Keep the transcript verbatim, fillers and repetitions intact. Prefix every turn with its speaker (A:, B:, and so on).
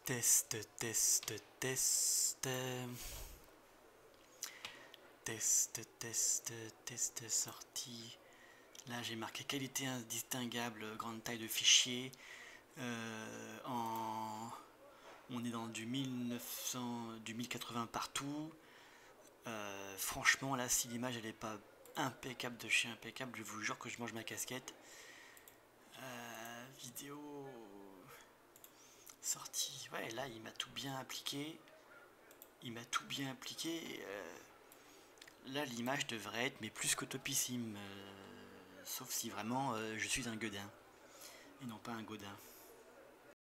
A: Test, test, test. Test, test, test sortie. Là j'ai marqué qualité indistinguable, grande taille de fichier. Euh, en... On est dans du mille neuf cents, du mille quatre-vingts partout. Euh, franchement là si l'image elle est pas impeccable de chez impeccable, je vous jure que je mange ma casquette. Euh, vidéo sortie, ouais là il m'a tout bien appliqué. Il m'a tout bien appliqué. Euh, là l'image devrait être mais plus que topissime. Euh, sauf si vraiment euh, je suis un gueudin et non pas un godin.